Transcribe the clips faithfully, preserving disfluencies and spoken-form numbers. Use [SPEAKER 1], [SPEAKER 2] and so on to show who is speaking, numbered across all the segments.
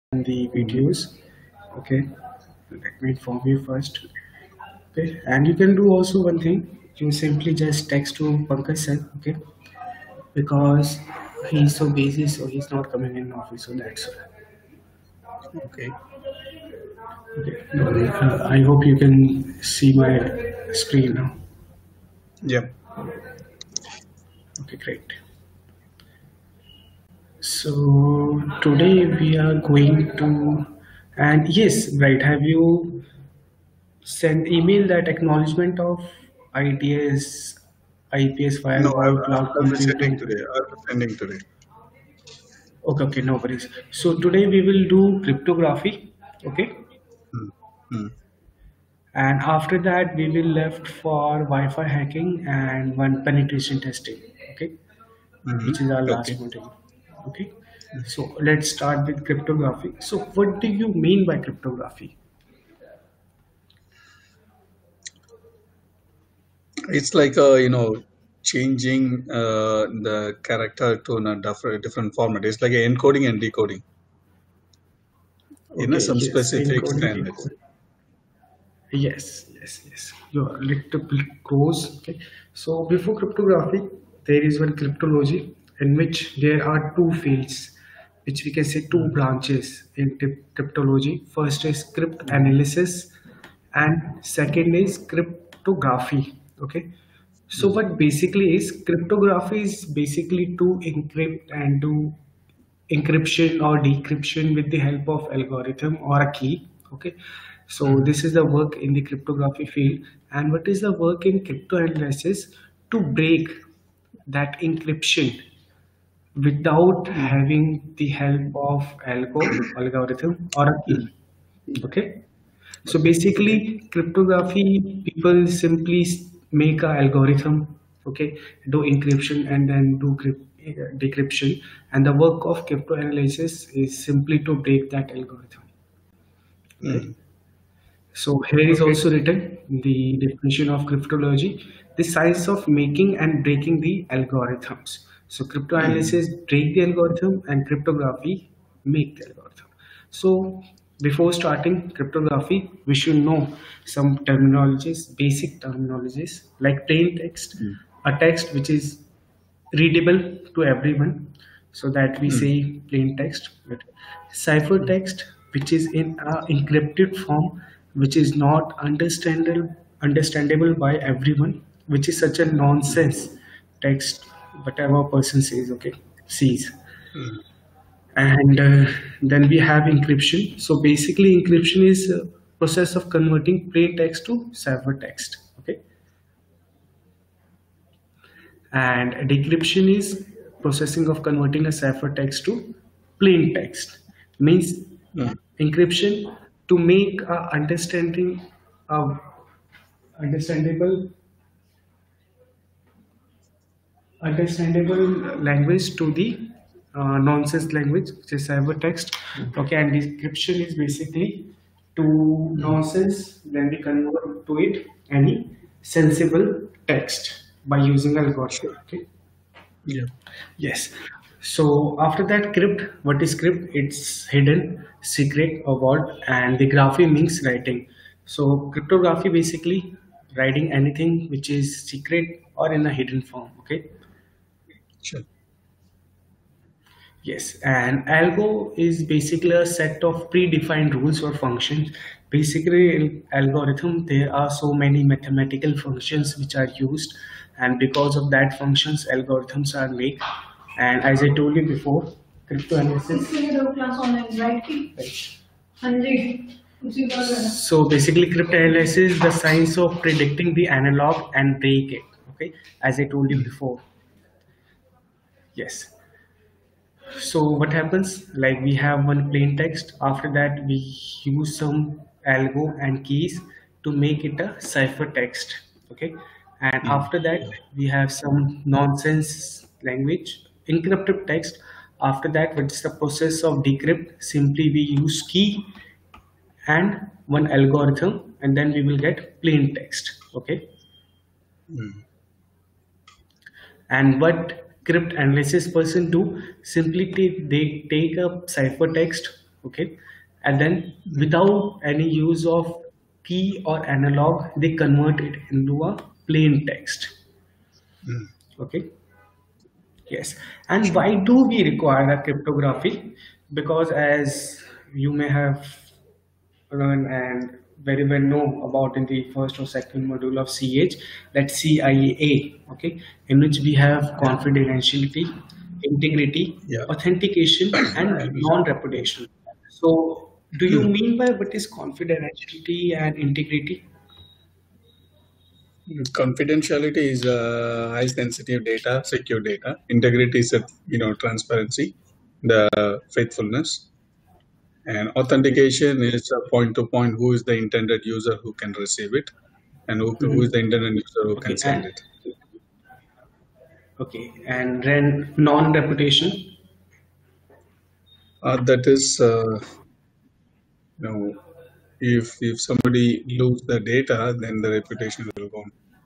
[SPEAKER 1] the videos. Okay, let me inform you first. Okay, and you can do also one thing. You simply just text to Pankaj sir. Okay, because he's so busy, so he's not coming in office. So that's why.
[SPEAKER 2] Okay.
[SPEAKER 1] Okay. Uh, I hope you can see my screen now.
[SPEAKER 2] Yeah.
[SPEAKER 1] Okay, great. So today we are going to, and yes, right. Have you sent email that acknowledgement of I D S, I P S
[SPEAKER 2] No, I,
[SPEAKER 1] firewall, cloud
[SPEAKER 2] I'll be sending
[SPEAKER 1] computing?
[SPEAKER 2] today. I'll be sending today.
[SPEAKER 1] Okay, okay, no worries. So today we will do cryptography. Okay,
[SPEAKER 2] Hmm. Hmm.
[SPEAKER 1] and after that we will left for Wi-Fi hacking and one penetration testing. Okay,
[SPEAKER 2] Mm-hmm.
[SPEAKER 1] which is our
[SPEAKER 2] Okay.
[SPEAKER 1] last module. Okay, so let's start with cryptography. So what do you mean by cryptography?
[SPEAKER 2] It's like uh, you know changing uh, the character to a different different format. It's like a encoding and decoding in a
[SPEAKER 1] Okay,
[SPEAKER 2] some
[SPEAKER 1] yes,
[SPEAKER 2] specific
[SPEAKER 1] encoding,
[SPEAKER 2] standards.
[SPEAKER 1] decoding. Yes, yes, yes. You are little bit close. Okay. So before cryptography, there is one cryptology in which there are two fields, which we can say two
[SPEAKER 2] Mm-hmm.
[SPEAKER 1] branches in cryp- cryptology. First is
[SPEAKER 2] Mm-hmm.
[SPEAKER 1] cryptanalysis, and second is cryptography. Okay. So
[SPEAKER 2] Mm-hmm.
[SPEAKER 1] what basically is cryptography is basically to encrypt and do encryption or decryption with the help of algorithm or a key. Okay, so
[SPEAKER 2] Mm-hmm.
[SPEAKER 1] this is the work in the cryptography field. And what is the work in crypto analysis? To break that encryption without
[SPEAKER 2] Mm-hmm.
[SPEAKER 1] having the help of algo algorithm or a key. Okay, so
[SPEAKER 2] Okay. Okay.
[SPEAKER 1] basically cryptography people simply s- make a algorithm. Okay, do encryption and then do crypt- uh, decryption, and the work of crypto analysis is simply to break that algorithm. Okay,
[SPEAKER 2] Mm-hmm.
[SPEAKER 1] so here is
[SPEAKER 2] Okay.
[SPEAKER 1] also written the definition of cryptology: the science of making and breaking the algorithms. So
[SPEAKER 2] Mm-hmm.
[SPEAKER 1] cryptanalysis break the algorithm and cryptography make the algorithm. So before starting cryptography, we should know some terminologies, basic terminologies, like plain text, a text which is readable to everyone, so that we
[SPEAKER 2] Mm-hmm.
[SPEAKER 1] say plain text. But ciphertext, which is in a encrypted form, which is not understandable understandable by everyone, which is such a nonsense text, whatever person says, okay, sees.
[SPEAKER 2] Mm-hmm.
[SPEAKER 1] And uh, then we have encryption. So basically encryption is a process of converting plain text to ciphertext. Okay, and decryption is processing of converting a ciphertext to plain text. Means
[SPEAKER 2] Mm-hmm.
[SPEAKER 1] encryption to make a understanding a understandable understandable language to the uh, nonsense language, which is ciphertext. Okay, and decryption is basically to nonsense, then we convert to it any sensible text by using algorithm.
[SPEAKER 2] Sure.
[SPEAKER 1] Okay.
[SPEAKER 2] Yeah.
[SPEAKER 1] Yes. So after that, crypt. What is crypt? It's hidden, secret, or vault, and the graphy means writing. So cryptography basically writing anything which is secret or in a hidden form. Okay.
[SPEAKER 2] Sure.
[SPEAKER 1] Yes, and algo is basically a set of predefined rules or functions. Basically, in algorithm, there are so many mathematical functions which are used, and because of that functions, algorithms are made. And as I told you before, crypto analysis. So basically, crypto analysis is the science of predicting the analog and break it. Okay, as I told you
[SPEAKER 2] Mm-hmm.
[SPEAKER 1] before. Yes. So what happens? Like we have one plain text. After that, we use some algo and keys to make it a cipher text. Okay, and
[SPEAKER 2] Mm-hmm.
[SPEAKER 1] after that, we have some nonsense language, encrypted text. After that, what is the process of decrypt? Simply we use key and one algorithm, and then we will get plain text. Okay,
[SPEAKER 2] Mm-hmm.
[SPEAKER 1] and what crypt analysis person do? Simply ta- they take a ciphertext okay, and then without any use of key or analog, they convert it into a plain text,
[SPEAKER 2] Mm.
[SPEAKER 1] okay. Yes, and why do we require a cryptography? Because as you may have learned and very well know about in the first or second module of C H, that C I A, okay, in which we have
[SPEAKER 2] Yeah.
[SPEAKER 1] confidentiality, integrity,
[SPEAKER 2] Yeah.
[SPEAKER 1] authentication, and non-repudiation. So, do you
[SPEAKER 2] Mm.
[SPEAKER 1] mean by what is confidentiality and integrity?
[SPEAKER 2] Confidentiality is uh, high sensitive data, secure data. Integrity is a, you know transparency, the faithfulness, and
[SPEAKER 1] Okay.
[SPEAKER 2] authentication is a point to point. Who is the intended user who can receive it, and who, who is
[SPEAKER 1] Mhm.
[SPEAKER 2] the intended user who can
[SPEAKER 1] Okay,
[SPEAKER 2] send
[SPEAKER 1] and
[SPEAKER 2] it.
[SPEAKER 1] okay, and then non-reputation.
[SPEAKER 2] Uh, that is, uh, you know, if if somebody lose the data, then the reputation will go.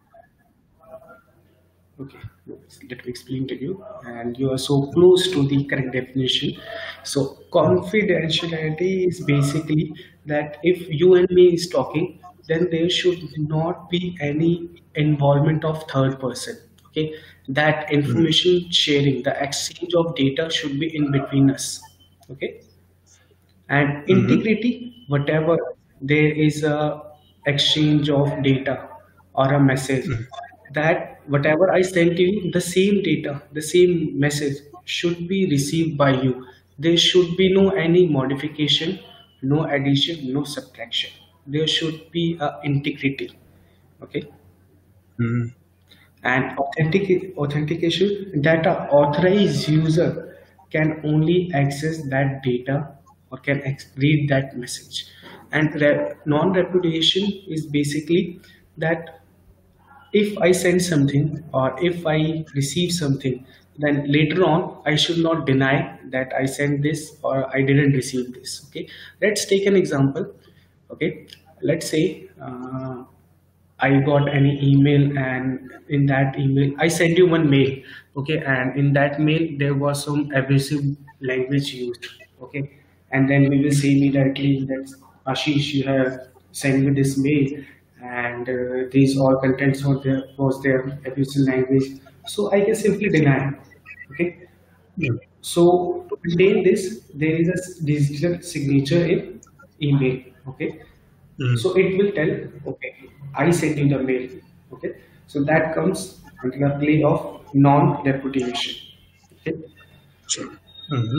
[SPEAKER 1] Okay, let me explain to you. And you are so close to the correct definition. So,
[SPEAKER 2] Mm.
[SPEAKER 1] confidentiality is basically that if you and me is talking, then there should not be any involvement of third person. Okay, that
[SPEAKER 2] Mm.
[SPEAKER 1] information sharing, the exchange of data should be in between us. Okay, and
[SPEAKER 2] Mm-hmm.
[SPEAKER 1] integrity, whatever there is a exchange of data or a message,
[SPEAKER 2] Mm.
[SPEAKER 1] that whatever I send to you, the same data, the same message should be received by you. There should be no any modification, no addition, no subtraction. There should be a integrity. Okay.
[SPEAKER 2] Mm.
[SPEAKER 1] And authentic authentication, that a authorized user can only access that data or can ex- read that message. And re- non-repudiation is basically that if I send something or if I receive something, then later on I should not deny that I sent this or I didn't receive this. Okay, let's take an example. Okay, let's say uh, I got any email, and in that email I sent you one mail. Okay, and in that mail there was some abusive language used. Okay, and then we will say immediately that Ashish, you have sent me this mail, and uh, these all contents were there was there abusive language. So I can simply deny. Okay,
[SPEAKER 2] Mm.
[SPEAKER 1] so to maintain this, there is a s- digital signature in email. Okay,
[SPEAKER 2] Mm.
[SPEAKER 1] so it will tell, okay, I sent you the mail. Okay, so that comes under the play of non-repudiation. Okay,
[SPEAKER 2] Sure. Mm-hmm.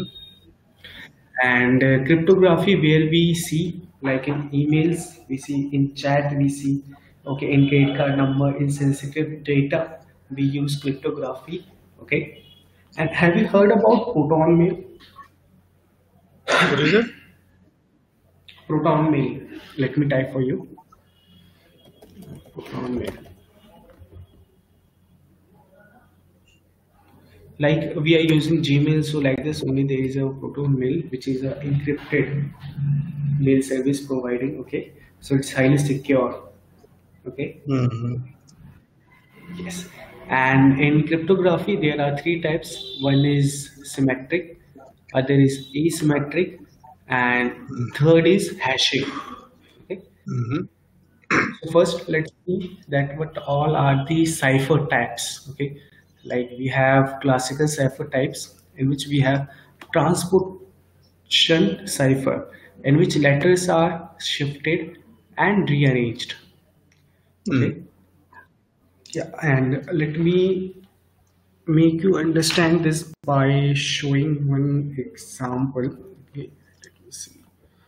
[SPEAKER 1] and uh, cryptography, where we see like in emails, we see in chat, we see, okay, in credit card number, in sensitive data, we use cryptography. Okay, and have you heard about Proton Mail?
[SPEAKER 2] What is it?
[SPEAKER 1] Proton Mail. Let me type for you. Proton Mail. Like we are using Gmail, so like this only there is a Proton Mail, which is a encrypted mail service providing. Okay, so it's highly secure. Okay,
[SPEAKER 2] Mm-hmm.
[SPEAKER 1] yes. And in cryptography, there are three types. One is symmetric, other is asymmetric, and third is hashing. Okay.
[SPEAKER 2] Mm-hmm.
[SPEAKER 1] So first, let's see that what all are the cipher types. Okay, like we have classical cipher types in which we have transposition cipher, in which letters are shifted and rearranged.
[SPEAKER 2] Mm.
[SPEAKER 1] Okay, yeah, and let me make you understand this by showing one example. Okay, let me see.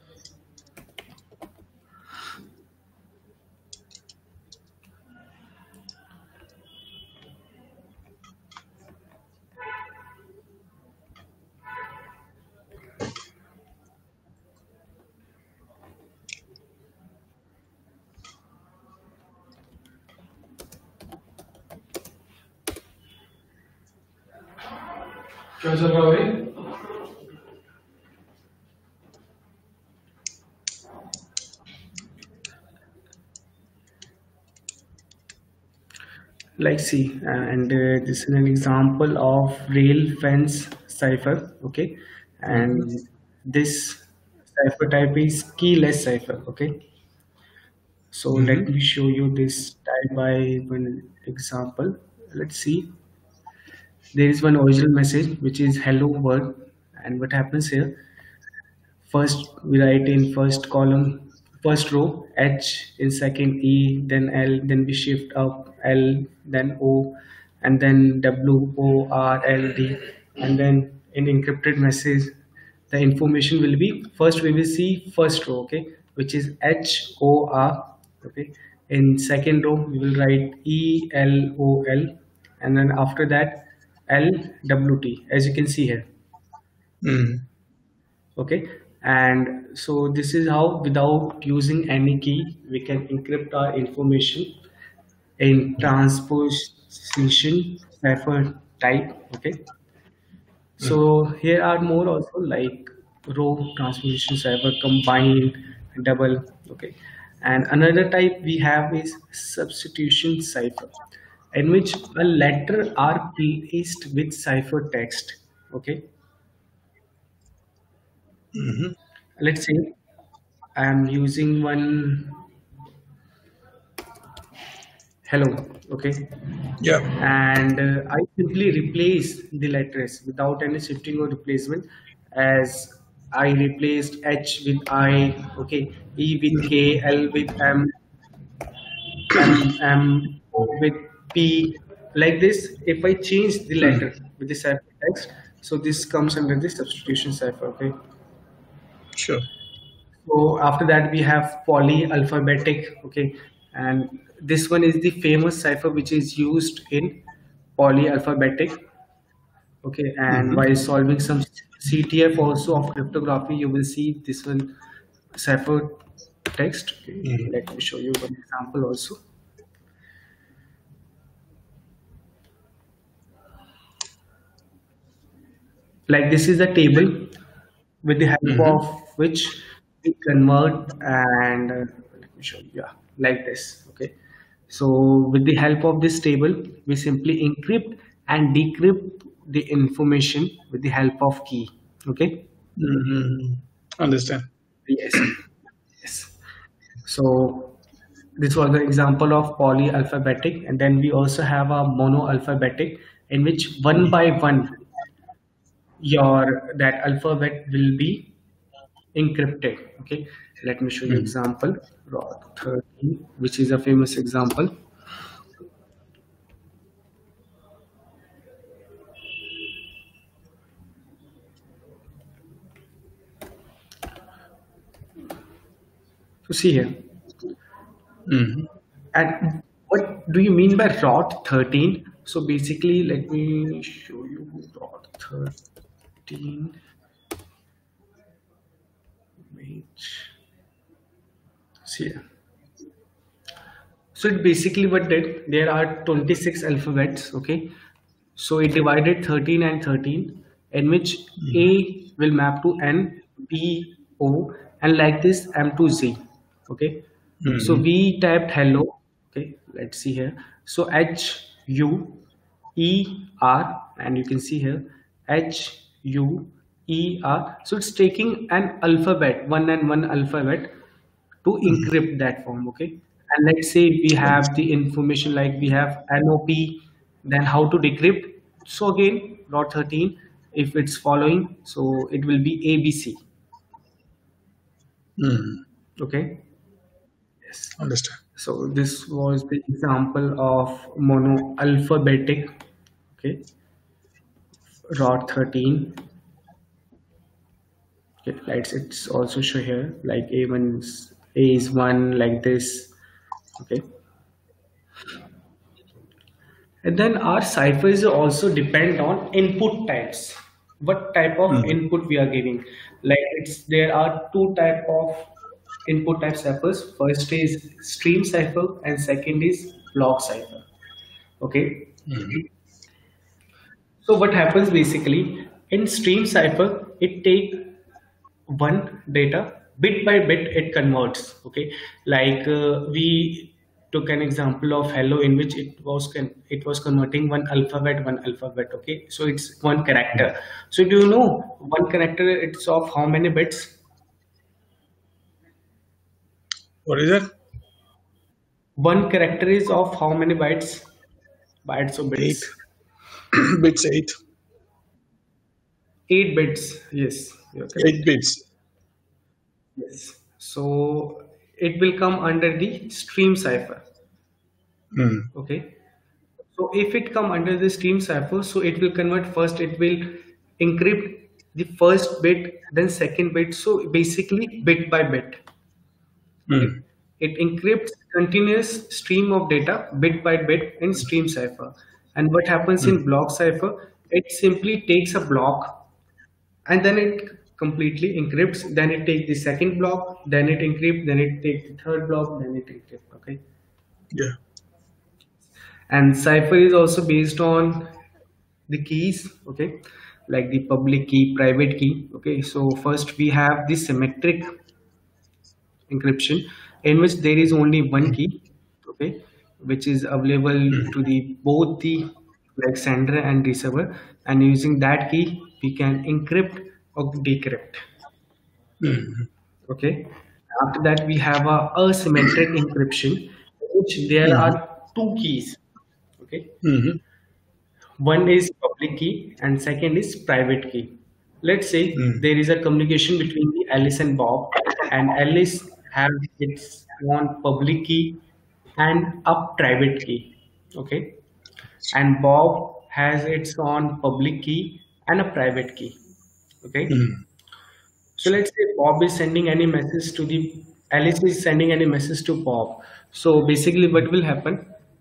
[SPEAKER 1] क्या चल रहा है भाई? Like see, and uh, this is an example of rail fence cipher. Okay,
[SPEAKER 2] Mm-hmm.
[SPEAKER 1] and this cipher type is keyless cipher. Okay, so let
[SPEAKER 2] Mm-hmm.
[SPEAKER 1] me show you this type by one example. Let's see. There is one original message which is hello world, and what happens here? First, we write in first column, first row H, in second E, then L, then we shift up L, then O, and then W, O, R, L, D, and then in encrypted message, the information will be first we will see first row, okay, which is H, O, R, okay. In second row, we will write E, L, O, L, and then after that L, W, T, as you can see here.
[SPEAKER 2] Mm-hmm.
[SPEAKER 1] Okay, and so this is how without using any key we can encrypt our information in transposition cipher type. Okay, so here are more also like row transposition cipher, combined, double. Okay, and another type we have is substitution cipher, in which a letter are placed with cipher text. Okay,
[SPEAKER 2] Mm-hmm.
[SPEAKER 1] let's say I am using one hello, okay,
[SPEAKER 2] Yeah.
[SPEAKER 1] and uh, I simply replace the letters without any shifting or replacement, as I replaced H with I, okay, E with K, L with M, M, M with P, like this. If I change the
[SPEAKER 2] Mm.
[SPEAKER 1] letter with the cipher text, so this comes under the substitution cipher, okay.
[SPEAKER 2] Sure.
[SPEAKER 1] So after that we have polyalphabetic, okay, and this one is the famous cipher which is used in polyalphabetic, okay, and
[SPEAKER 2] Mm-hmm.
[SPEAKER 1] while solving some C T F also of cryptography, you will see this one cipher text. Okay,
[SPEAKER 2] Mm-hmm.
[SPEAKER 1] let me show you one example also. Like this is a table with the help
[SPEAKER 2] Mm-hmm.
[SPEAKER 1] of which we convert, and uh, let me show you, yeah, like this, okay. So with the help of this table we simply encrypt and decrypt the information with the help of key, okay.
[SPEAKER 2] Mm-hmm. Understand.
[SPEAKER 1] Yes, yes. So this was the example of polyalphabetic, and then we also have a monoalphabetic, in which one by one your that alphabet will be encrypted, okay. Let me show you
[SPEAKER 2] Mm.
[SPEAKER 1] example rod thirteen, which is a famous example. So see here,
[SPEAKER 2] Mm-hmm.
[SPEAKER 1] and what do you mean by rod thirteen? So basically let me show you rod thirteen. Wait, see here. So it basically what did, there are twenty-six alphabets, okay. So it divided thirteen and thirteen, in which
[SPEAKER 2] Mm-hmm.
[SPEAKER 1] A will map to N, B, O, and like this M to Z, okay. So
[SPEAKER 2] Mm-hmm.
[SPEAKER 1] we typed hello, okay. Let's see here. So H U E R, and you can see here H U E R. So it's taking an alphabet, one and one alphabet, to
[SPEAKER 2] Mm-hmm.
[SPEAKER 1] encrypt that form, okay. And let's say we have
[SPEAKER 2] Understand.
[SPEAKER 1] the information like we have N O P, then how to decrypt. So again, rod thirteen, if it's following, so it will be A B C,
[SPEAKER 2] Mm-hmm.
[SPEAKER 1] okay. Yes.
[SPEAKER 2] Understand.
[SPEAKER 1] So this was the example of monoalphabetic, okay, rod thirteen. Okay, lights it's also show here like A one is A is one, like this, okay. And then our ciphers also depend on input types. What type of
[SPEAKER 2] Mm-hmm.
[SPEAKER 1] input we are giving? Like it's there are two type of input type ciphers. First is stream cipher and second is block cipher. Okay.
[SPEAKER 2] Mm-hmm.
[SPEAKER 1] So what happens basically in stream cipher, it take one data bit by bit it converts, okay. Like uh, we took an example of hello, in which it was con- it was converting one alphabet one alphabet, okay. So it's one character. So do you know one character it's of how many bits?
[SPEAKER 2] What is that?
[SPEAKER 1] One character is of how many bytes? Bytes or
[SPEAKER 2] Eight.
[SPEAKER 1] bits?
[SPEAKER 2] Bits eight.
[SPEAKER 1] Eight bits. Yes, you're
[SPEAKER 2] Eight
[SPEAKER 1] correct.
[SPEAKER 2] bits.
[SPEAKER 1] Yes. So it will come under the stream cipher.
[SPEAKER 2] Hmm.
[SPEAKER 1] Okay. So if it come under the stream cipher, so it will convert first, it will encrypt the first bit, then second bit. So basically bit by bit. Okay.
[SPEAKER 2] Hmm.
[SPEAKER 1] It encrypts continuous stream of data bit by bit in stream cipher. And what happens
[SPEAKER 2] Hmm.
[SPEAKER 1] in block cipher? It simply takes a block and then it completely encrypts. Then it takes the second block, then it encrypts, then it takes the third block, then it encrypts. Okay.
[SPEAKER 2] Yeah.
[SPEAKER 1] And cipher is also based on the keys, okay, like the public key, private key. Okay, so first we have the symmetric encryption in which there is only one key, okay, which is available to the both the like sender and receiver, and using that key we can encrypt or decrypt.
[SPEAKER 2] Hmm.
[SPEAKER 1] Okay, after that we have a asymmetric encryption in which there are
[SPEAKER 2] Hmm.
[SPEAKER 1] two keys. Okay,
[SPEAKER 2] Hmm.
[SPEAKER 1] one is public key and second is private key. Let's say
[SPEAKER 2] Hmm.
[SPEAKER 1] there is a communication between the Alice and Bob, and Alice has its own public key and a private key. Okay, and Bob has its own public key and a private key. Okay,
[SPEAKER 2] Hmm.
[SPEAKER 1] so let's say Bob is sending any message to the Alice is sending any message to Bob. So basically, what will happen?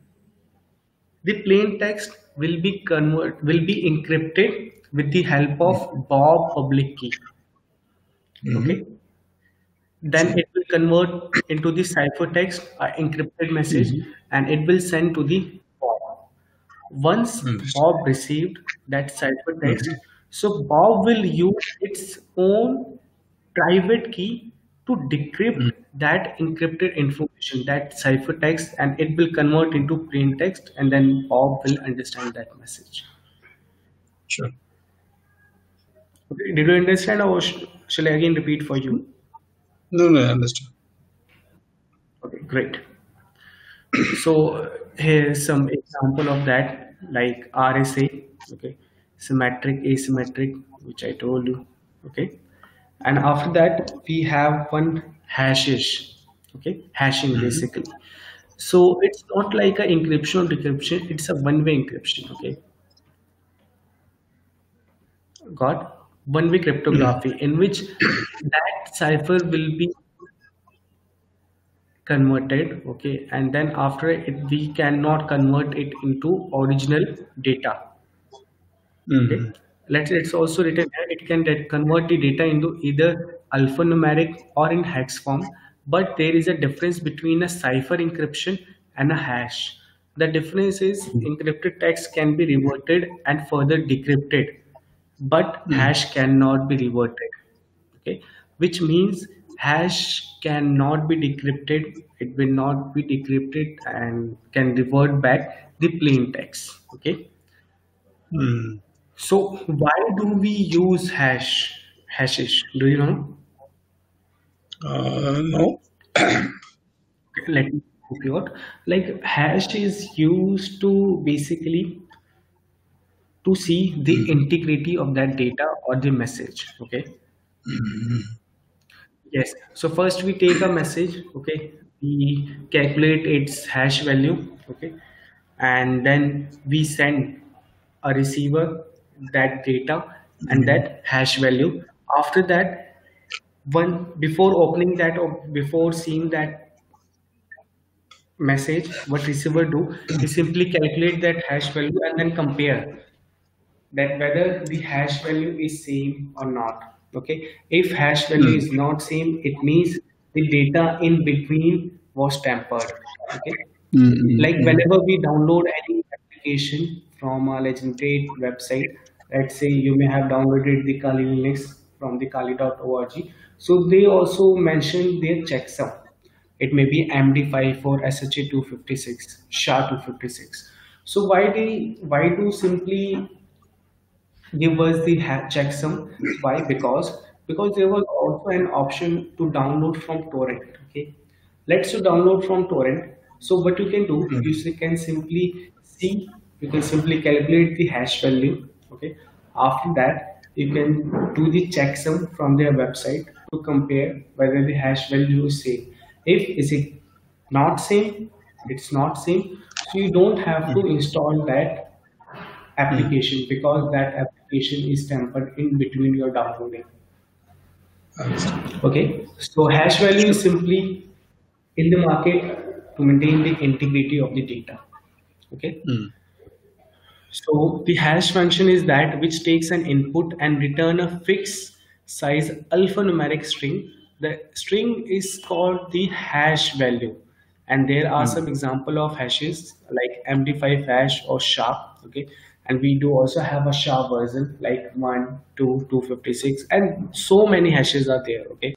[SPEAKER 1] The plain text will be convert will be encrypted with the help of Bob public key.
[SPEAKER 2] Hmm.
[SPEAKER 1] Okay. Then it will convert into the ciphertext, uh, encrypted message,
[SPEAKER 2] Hmm.
[SPEAKER 1] and it will send to the Bob. Once
[SPEAKER 2] Understood.
[SPEAKER 1] Bob received that ciphertext,
[SPEAKER 2] Hmm.
[SPEAKER 1] so Bob will use its own private key to decrypt
[SPEAKER 2] Hmm.
[SPEAKER 1] that encrypted information, that ciphertext, and it will convert into plain text, and then Bob will understand that message.
[SPEAKER 2] Sure.
[SPEAKER 1] Okay, did you understand, or sh- shall I again repeat for you?
[SPEAKER 2] No, no, I understand.
[SPEAKER 1] Okay, great. So here's some example of that, like R S A, okay, symmetric, asymmetric, which I told you, okay. And after that, we have one hashish, okay, hashing
[SPEAKER 2] Hmm.
[SPEAKER 1] basically. So it's not like a encryption or decryption; it's a one-way encryption, okay. Got one-way
[SPEAKER 2] Hmm.
[SPEAKER 1] cryptography in which that cipher will be converted, okay, and then after it we cannot convert it into original data. Okay,
[SPEAKER 2] Hmm.
[SPEAKER 1] let's say it's also written here, it can get- convert the data into either alphanumeric or in hex form, but there is a difference between a cipher encryption and a hash. The difference is encrypted text can be reverted and further decrypted, but
[SPEAKER 2] Hmm.
[SPEAKER 1] hash cannot be reverted. Okay, which means hash cannot be decrypted, it will not be decrypted and can revert back the plain text. Okay,
[SPEAKER 2] Hmm.
[SPEAKER 1] so why do we use hash hashish, do you know?
[SPEAKER 2] Uh, no.
[SPEAKER 1] Okay, let me help you out. Like hash is used to basically to see the
[SPEAKER 2] Hmm.
[SPEAKER 1] integrity of that data or the message. Okay,
[SPEAKER 2] Hmm.
[SPEAKER 1] yes, so first we take a message, okay, we calculate its hash value, okay, and then we send a receiver that data and
[SPEAKER 2] Hmm.
[SPEAKER 1] that hash value. After that, one before opening that or before seeing that message, what receiver do, he simply calculate that hash value and then compare that whether the hash value is same or not. Okay, if hash value
[SPEAKER 2] Hmm.
[SPEAKER 1] is not same, it means the data in between was tampered. Okay,
[SPEAKER 2] Hmm.
[SPEAKER 1] like
[SPEAKER 2] Hmm.
[SPEAKER 1] whenever we download any application from a legendary website, let's say you may have downloaded the Kali Linux from the kali dot org, so they also mention their checksum. It may be M D five or S H A two fifty-six, S H A two fifty-six. So why they why do simply give us the ha- checksum? Why? Because because there was also an option to download from torrent. Okay, Let's you download from torrent. So what you can do,
[SPEAKER 2] Mm.
[SPEAKER 1] you s- can simply see, you can simply calculate the hash value. Okay. After that, you can do the checksum from their website to compare whether the hash value is same. If is it not same, it's not same. So you don't have to
[SPEAKER 2] Mm.
[SPEAKER 1] install that
[SPEAKER 2] Mm.
[SPEAKER 1] application because that application is tempered in between your downloading.
[SPEAKER 2] Understood.
[SPEAKER 1] Okay, so hash value is simply in the market to maintain the integrity of the data. Okay,
[SPEAKER 2] Mm.
[SPEAKER 1] so the hash function is that which takes an input and return a fixed size alphanumeric string. The string is called the hash value, and there are
[SPEAKER 2] Mm.
[SPEAKER 1] some example of hashes like M D five hash or SHA. Okay, and we do also have a SHA version like one, two, two fifty-six, and so many hashes are there. Okay,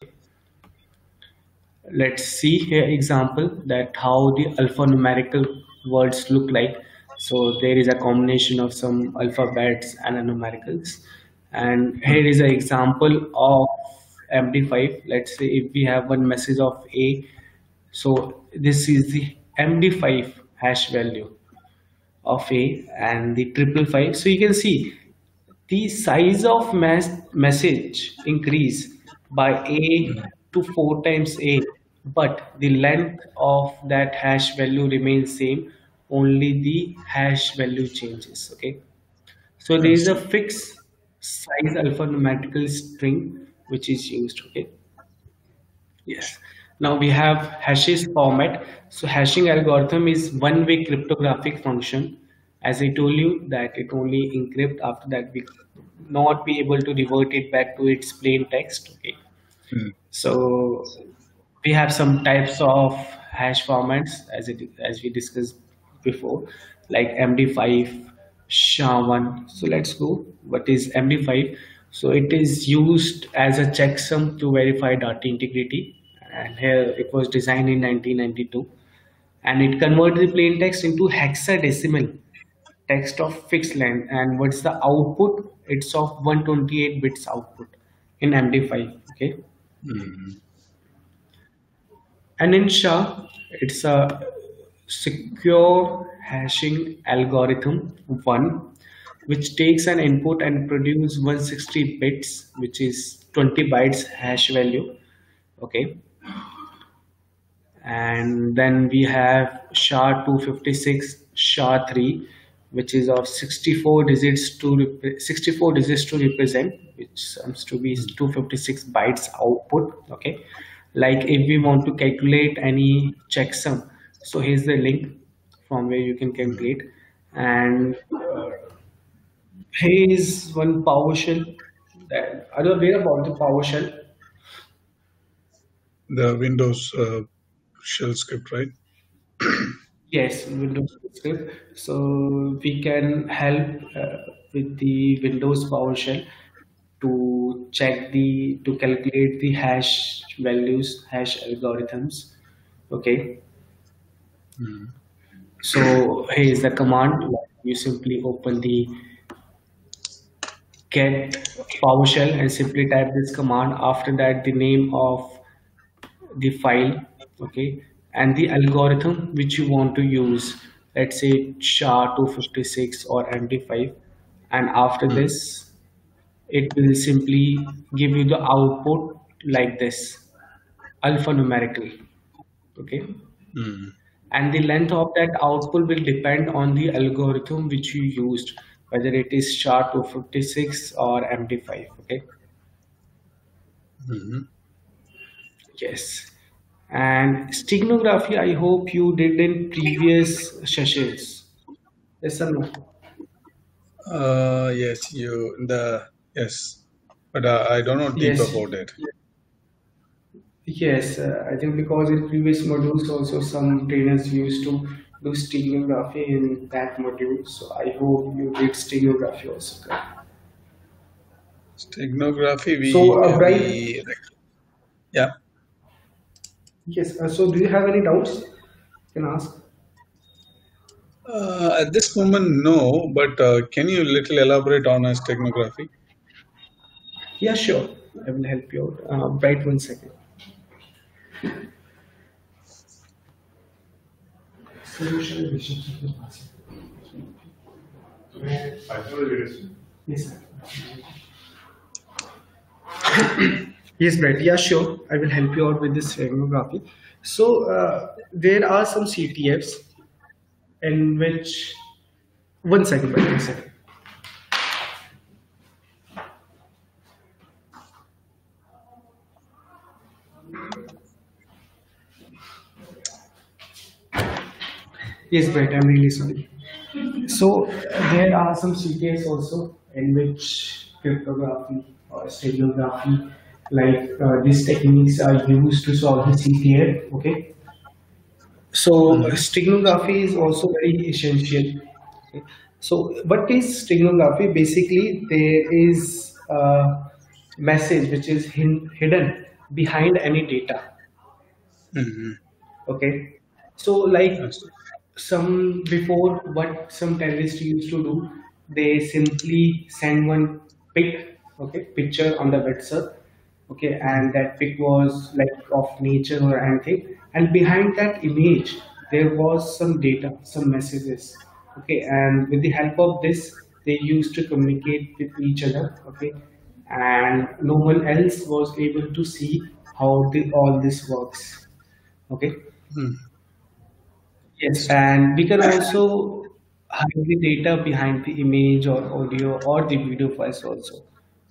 [SPEAKER 1] let's see here example that how the alphanumerical words look like. So there is a combination of some alphabets and numericals, and
[SPEAKER 2] Mm.
[SPEAKER 1] here is an example of M D five. Let's say if we have one message of A, so this is the M D five hash value of A and the triple five. So you can see the size of mass message increase by A
[SPEAKER 2] Mm.
[SPEAKER 1] to four times A, but the length of that hash value remains same. Only the hash value changes. Okay, so there is a
[SPEAKER 2] Understood.
[SPEAKER 1] fixed size alphanumerical string which is used. Okay. Yes. Now we have hashes format. So hashing algorithm is one-way cryptographic function. As I told you that it only encrypt. After that we not be able to revert it back to its plain text. Okay.
[SPEAKER 2] Mm.
[SPEAKER 1] So we have some types of hash formats as it as we discussed before, like M D five, SHA one. So let's go. What is M D five? So it is used as a checksum to verify data integrity, and here it was designed in nineteen ninety-two, and it converts the plain text into hexadecimal text of fixed length. And what's the output? It's of one hundred twenty-eight bits output in M D five. Okay.
[SPEAKER 2] Mm.
[SPEAKER 1] And in SHA, it's a secure hashing algorithm one, which takes an input and produce one hundred sixty bits, which is twenty bytes hash value. Okay. And then we have SHA two fifty-six, SHA three, which is of sixty-four digits to rep- sixty-four digits to represent, which comes to be
[SPEAKER 2] Mm.
[SPEAKER 1] two hundred fifty-six bytes output. Okay, like if we want to calculate any checksum, so here's the link from where you can
[SPEAKER 2] Mm.
[SPEAKER 1] calculate. And uh, here is one PowerShell. That are you aware about the PowerShell?
[SPEAKER 2] The Windows uh, shell script, right?
[SPEAKER 1] Yes, Windows script. So we can help uh, with the Windows PowerShell to check the to calculate the hash values, hash algorithms. Okay.
[SPEAKER 2] Mm.
[SPEAKER 1] So here is the command. You simply open the get PowerShell and simply type this command. After that, the name of the file, okay, and the algorithm which you want to use, let's say SHA two fifty-six or M D five, and after
[SPEAKER 2] Mm.
[SPEAKER 1] this it will simply give you the output like this alphanumerical. Okay,
[SPEAKER 2] Mm.
[SPEAKER 1] and the length of that output will depend on the algorithm which you used, whether it is SHA two fifty-six or M D five. Okay.
[SPEAKER 2] Mhm.
[SPEAKER 1] Yes. And steganography, I hope you did in previous sessions. Yes or no?
[SPEAKER 2] Uh, yes, you the yes, but uh, I don't know deep
[SPEAKER 1] Yes.
[SPEAKER 2] about it.
[SPEAKER 1] Yes, uh, I think because in previous modules also some trainers used to do steganography in that module. So I hope you did steganography also. Correct?
[SPEAKER 2] Steganography,
[SPEAKER 1] So,
[SPEAKER 2] we
[SPEAKER 1] uh, Bright,
[SPEAKER 2] we yeah.
[SPEAKER 1] yes. Uh, so do you have any doubts? You can ask.
[SPEAKER 2] Uh, at this moment, no. But uh, can you little elaborate on a steganography?
[SPEAKER 1] Yeah, sure. I will help you out. Uh, Bright, one second. Solution relationship with person. Yes, sir. Yes, Brett. Yeah, sure. I will help you out with this steganography. So uh, there are some C T Fs in which one second, Brett, one second. Yes, Brett. I'm really sorry. So there are some C T Fs also in which cryptography or steganography, like uh, these techniques are used to solve the C T F. Okay. So
[SPEAKER 2] Mm-hmm.
[SPEAKER 1] steganography is also very essential. Okay. So what is steganography? Basically, there is a message which is hin- hidden behind any data.
[SPEAKER 2] Mm-hmm.
[SPEAKER 1] Okay. So like
[SPEAKER 2] Yes.
[SPEAKER 1] some before, what some terrorists used to do, they simply send one pic, okay, picture on the WhatsApp, okay, and that pic was like of nature or anything, and behind that image there was some data, some messages, okay, and with the help of this they used to communicate with each other, okay, and no one else was able to see how the, all this works, okay.
[SPEAKER 2] Mm.
[SPEAKER 1] Yes, and we can also hide the data behind the image or audio or the video files also.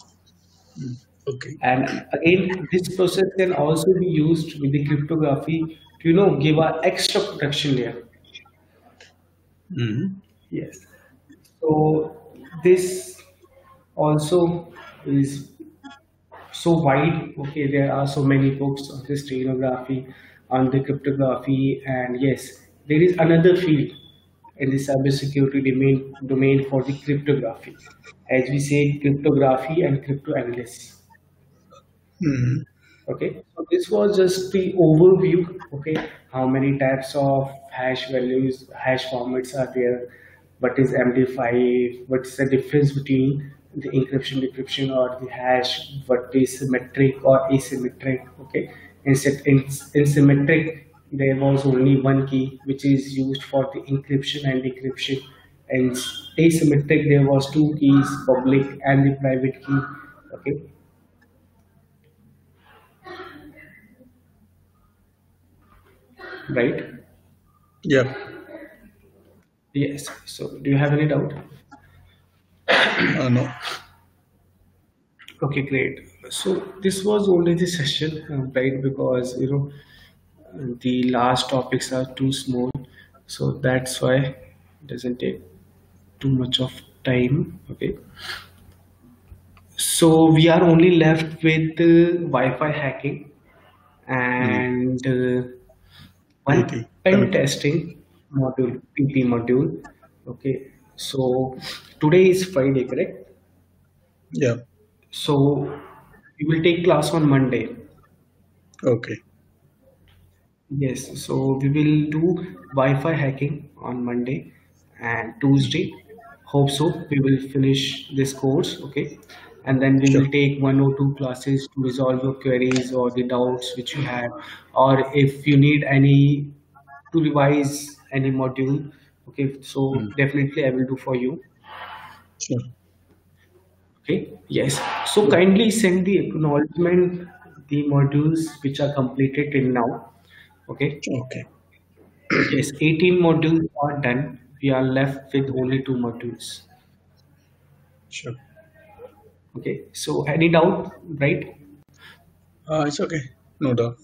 [SPEAKER 2] Okay.
[SPEAKER 1] And again, this process can also be used with the cryptography to, you know, give a extra protection layer.
[SPEAKER 2] Mm-hmm.
[SPEAKER 1] Yes. So this also is so wide. Okay, there are so many books on this steganography, on the cryptography, and yes, there is another field in the cybersecurity domain domain for the cryptography, as we say, cryptography and crypto analysis.
[SPEAKER 2] Mm-hmm.
[SPEAKER 1] Okay, so this was just the overview. Okay, how many types of hash values, hash formats are there? What is M D five? What is the difference between the encryption, decryption, or the hash? What is symmetric or asymmetric? Okay, in, in, in symmetric, there was only one key which is used for the encryption and decryption. And asymmetric, there was two keys, public and the private key. Okay, right?
[SPEAKER 2] Yeah.
[SPEAKER 1] Yes. So, do you have any doubt?
[SPEAKER 2] Uh, no.
[SPEAKER 1] Okay, great. So, this was only the session, uh, right? Because you know uh, the last topics are too small, so that's why it doesn't take too much of time. Okay. So we are only left with uh, Wi-Fi hacking
[SPEAKER 2] Mm.
[SPEAKER 1] and uh, one
[SPEAKER 2] P T.
[SPEAKER 1] pen
[SPEAKER 2] Penetration.
[SPEAKER 1] testing module, P T module. Okay. So today is Friday, correct?
[SPEAKER 2] Yeah.
[SPEAKER 1] So we will take class on Monday.
[SPEAKER 2] Okay.
[SPEAKER 1] Yes, so we will do Wi-Fi hacking on Monday and Tuesday. Hope so. We will finish this course, okay? And then we
[SPEAKER 2] Sure.
[SPEAKER 1] will take one or two classes to resolve your queries or the doubts which you have, or if you need any to revise any module, okay? So
[SPEAKER 2] Mm.
[SPEAKER 1] definitely I will do for you,
[SPEAKER 2] Sure.
[SPEAKER 1] okay? Yes. So
[SPEAKER 2] Yeah.
[SPEAKER 1] kindly send the acknowledgement, the modules which are completed till now, okay?
[SPEAKER 2] Okay.
[SPEAKER 1] Yes, eighteen modules are done. We are left with only two modules.
[SPEAKER 2] Sure.
[SPEAKER 1] Okay, so any doubt, right?
[SPEAKER 2] Uh, it's okay. No doubt.